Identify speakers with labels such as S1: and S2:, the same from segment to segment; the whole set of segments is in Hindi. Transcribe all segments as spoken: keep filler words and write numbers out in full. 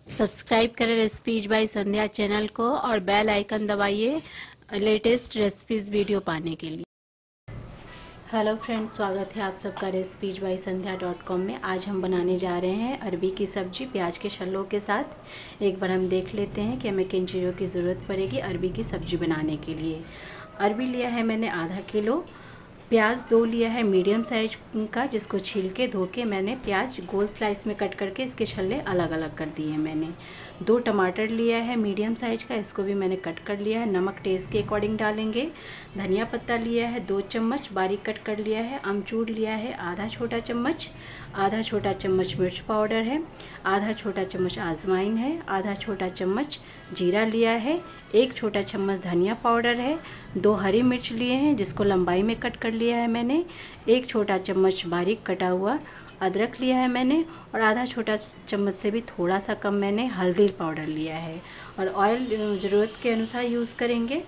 S1: सब्सक्राइब करें रेसिपीज बाय संध्या चैनल को और बेल आइकन दबाइए लेटेस्ट रेसिपीज वीडियो पाने के लिए। हेलो फ्रेंड्स, स्वागत है आप सबका recipes by Sandhya dot com में। आज हम बनाने जा रहे हैं अरबी की सब्जी प्याज के शल्लों के साथ। एक बार हम देख लेते हैं कि हमें किन चीज़ों की ज़रूरत पड़ेगी अरबी की सब्जी बनाने के लिए। अरबी लिया है मैंने आधा किलो, प्याज दो लिया है मीडियम साइज का, जिसको छील के धो के मैंने प्याज गोल स्लाइस में कट करके इसके छल्ले अलग अलग कर दिए हैं मैंने। दो टमाटर लिया है मीडियम साइज का, इसको भी मैंने कट कर लिया है। नमक टेस्ट के अकॉर्डिंग डालेंगे। धनिया पत्ता लिया है दो चम्मच, बारीक कट कर लिया है। अमचूर लिया है आधा छोटा चम्मच, आधा छोटा चम्मच मिर्च पाउडर है, आधा छोटा चम्मच अजवाइन है, आधा छोटा चम्मच जीरा लिया है, एक छोटा चम्मच धनिया पाउडर है। दो हरी मिर्च लिए हैं जिसको लंबाई में कट कर लिया है मैंने। एक छोटा चम्मच बारीक कटा हुआ अदरक लिया है मैंने, और आधा छोटा चम्मच से भी थोड़ा सा कम मैंने हल्दी पाउडर लिया है। और ऑयल ज़रूरत के अनुसार यूज़ करेंगे।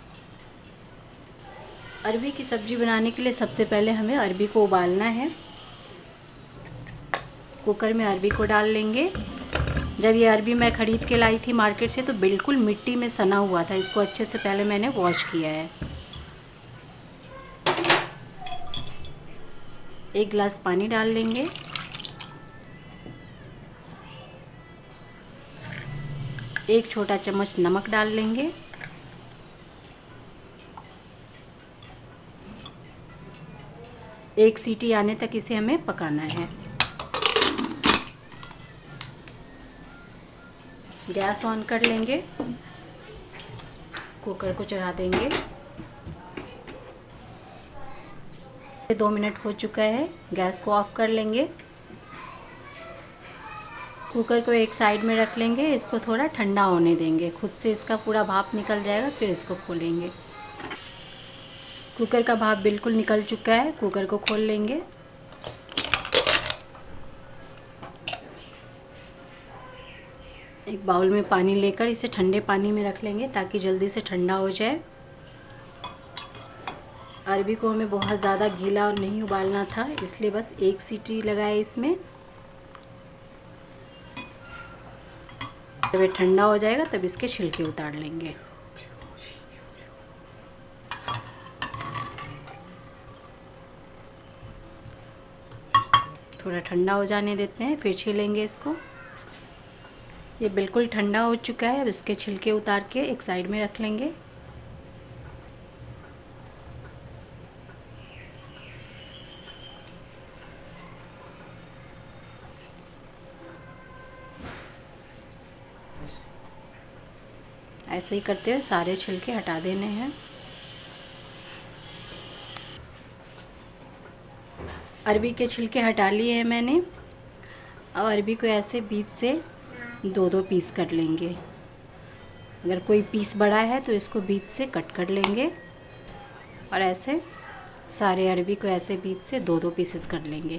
S1: अरबी की सब्ज़ी बनाने के लिए सबसे पहले हमें अरबी को उबालना है। कुकर में अरबी को डाल लेंगे। जब ये अरबी मैं ख़रीद के लाई थी मार्केट से तो बिल्कुल मिट्टी में सना हुआ था। इसको अच्छे से पहले मैंने वॉश किया है। एक गिलास पानी डाल लेंगे। एक छोटा चम्मच नमक डाल लेंगे। एक सीटी आने तक इसे हमें पकाना है। गैस ऑन कर लेंगे। कुकर को चढ़ा देंगे। दो मिनट हो चुका है, गैस को ऑफ कर लेंगे। कुकर को एक साइड में रख लेंगे। इसको थोड़ा ठंडा होने देंगे, खुद से इसका पूरा भाप निकल जाएगा, फिर इसको खोलेंगे। कुकर का भाप बिल्कुल निकल चुका है। कुकर को खोल लेंगे। एक बाउल में पानी लेकर इसे ठंडे पानी में रख लेंगे ताकि जल्दी से ठंडा हो जाए। अरबी को हमें बहुत ज़्यादा गीला और नहीं उबालना था, इसलिए बस एक सीटी लगाए इसमें। जब ये ठंडा हो जाएगा तब इसके छिलके उतार लेंगे। थोड़ा ठंडा हो जाने देते हैं, फिर छीलेंगे इसको। ये बिल्कुल ठंडा हो चुका है। अब इसके छिलके उतार के एक साइड में रख लेंगे। ऐसे ही करते हुए सारे छिलके हटा देने हैं। अरबी के छिलके हटा लिए हैं मैंने। अब अरबी को ऐसे बीच से दो दो पीस कर लेंगे। अगर कोई पीस बड़ा है तो इसको बीच से कट कर लेंगे, और ऐसे सारे अरबी को ऐसे बीच से दो दो पीसेस कर लेंगे।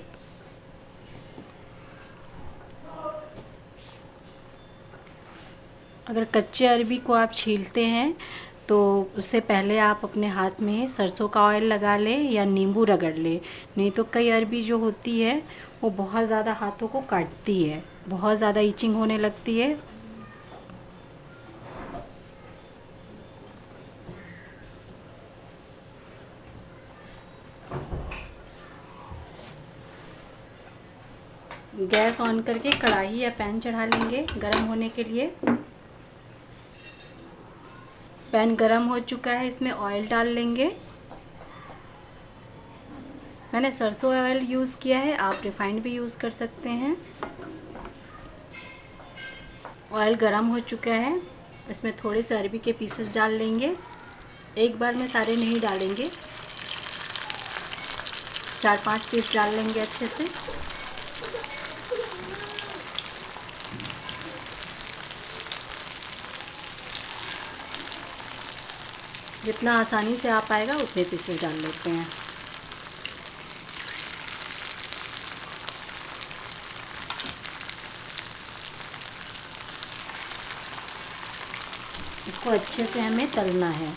S1: अगर कच्चे अरबी को आप छीलते हैं तो उससे पहले आप अपने हाथ में सरसों का ऑयल लगा लें या नींबू रगड़ लें। नहीं तो कई अरबी जो होती है वो बहुत ज़्यादा हाथों को काटती है, बहुत ज़्यादा इचिंग होने लगती है। गैस ऑन करके कढ़ाई या पैन चढ़ा लेंगे गरम होने के लिए। पैन गरम हो चुका है, इसमें ऑयल डाल लेंगे। मैंने सरसों ऑयल यूज़ किया है, आप रिफाइंड भी यूज़ कर सकते हैं। ऑयल गरम हो चुका है, इसमें थोड़े से अरबी के पीसेस डाल लेंगे। एक बार में सारे नहीं डालेंगे, चार पांच पीस डाल लेंगे अच्छे से। जितना आसानी से आ पाएगा उतने पीसेस डाल लेते हैं। इसको अच्छे से हमें तलना है।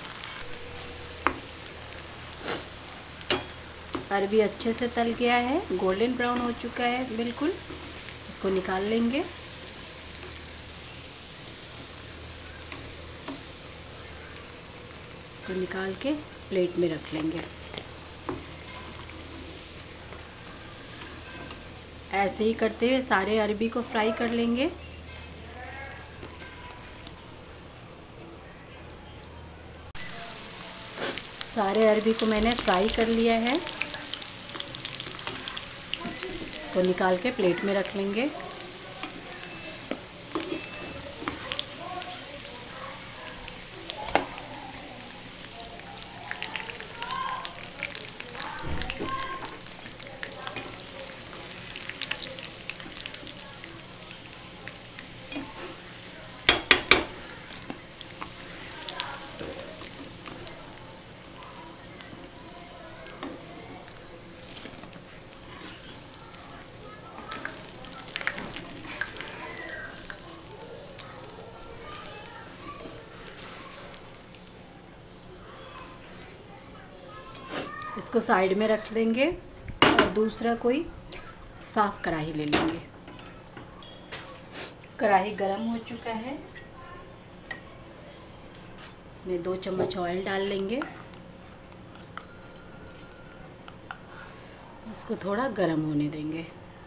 S1: अरबी अच्छे से तल गया है, गोल्डन ब्राउन हो चुका है बिल्कुल। इसको निकाल लेंगे। इसको निकाल के प्लेट में रख लेंगे। ऐसे ही करते हुए सारे अरबी को फ्राई कर लेंगे। सारे अरबी को मैंने फ्राई कर लिया है। इसको निकाल के प्लेट में रख लेंगे। इसको साइड में रख देंगे और दूसरा कोई साफ कढ़ाई ले लेंगे। कढ़ाई गरम हो चुका है। इसमें दो चम्मच ऑयल डाल लेंगे। इसको थोड़ा गरम होने देंगे।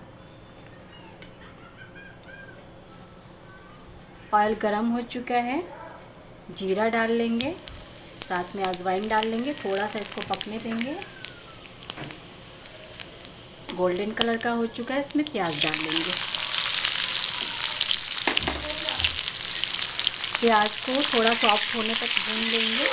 S1: ऑयल गरम हो चुका है। जीरा डाल लेंगे, साथ में अजवाइन डाल लेंगे। थोड़ा सा इसको पकने देंगे। गोल्डन कलर का हो चुका है। इसमें प्याज डाल लेंगे। प्याज को थोड़ा सॉफ्ट होने तक भून लेंगे।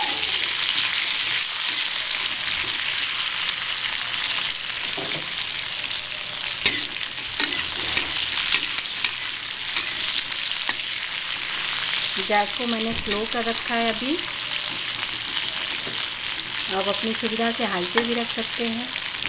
S1: गैस को मैंने स्लो कर रखा है अभी। आप अपनी सुविधा से हाई पे भी रख सकते हैं।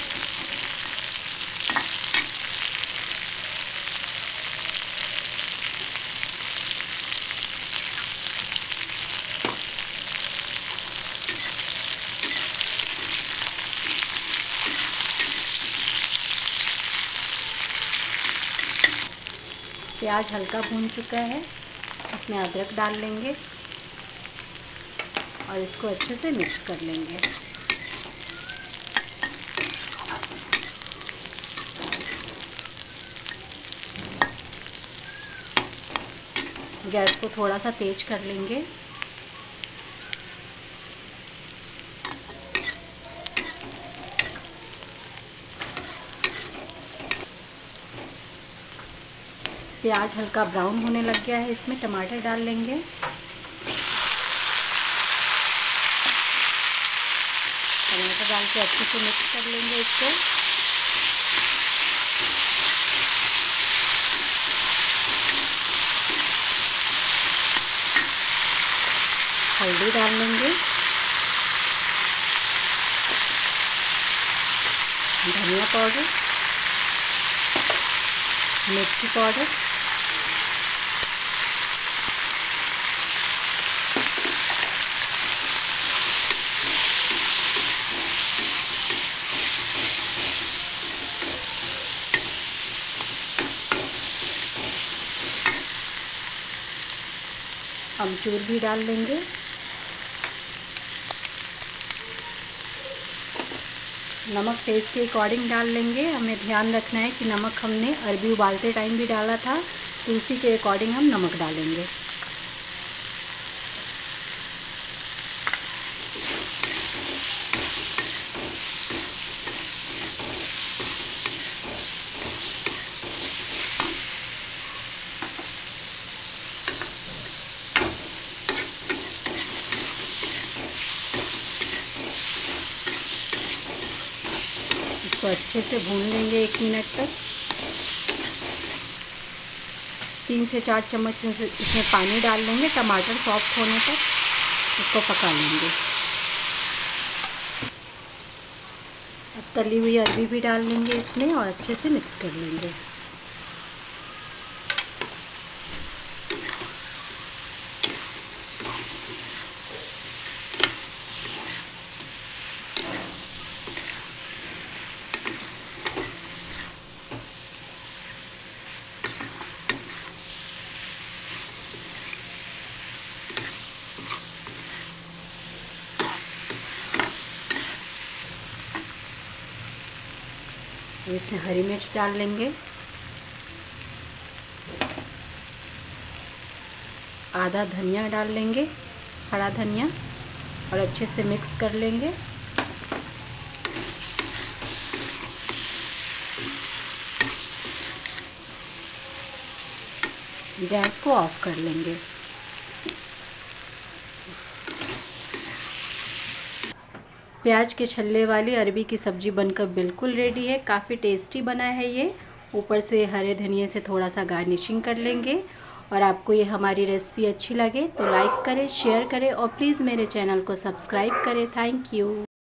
S1: प्याज हल्का भून चुका है। इसमें अदरक डाल लेंगे और इसको अच्छे से मिक्स कर लेंगे। गैस को थोड़ा सा तेज कर लेंगे। प्याज हल्का ब्राउन होने लग गया है। इसमें टमाटर डाल लेंगे। टमाटर डाल के अच्छे से मिक्स कर लेंगे इसको। हल्दी डाल लेंगे, धनिया पाउडर, मिर्ची पाउडर, अमचूर भी डाल लेंगे। नमक टेस्ट के अकॉर्डिंग डाल लेंगे। हमें ध्यान रखना है कि नमक हमने अरबी उबालते टाइम भी डाला था, तो उसी के अकॉर्डिंग हम नमक डालेंगे। इसको अच्छे से भून लेंगे एक मिनट तक। तीन से चार चम्मच इसमें पानी डाल लेंगे। टमाटर सॉफ्ट होने तक इसको पका लेंगे। अब तली हुई अरबी भी डाल लेंगे इसमें और अच्छे से मिक्स कर लेंगे। इसमें हरी मिर्च डाल लेंगे, आधा धनिया डाल लेंगे, हरा धनिया, और अच्छे से मिक्स कर लेंगे। गैस को ऑफ कर लेंगे। प्याज के छल्ले वाली अरबी की सब्ज़ी बनकर बिल्कुल रेडी है। काफ़ी टेस्टी बना है ये। ऊपर से हरे धनिए से थोड़ा सा गार्निशिंग कर लेंगे। और आपको ये हमारी रेसिपी अच्छी लगे तो लाइक करें, शेयर करें और प्लीज़ मेरे चैनल को सब्सक्राइब करें। Thank you.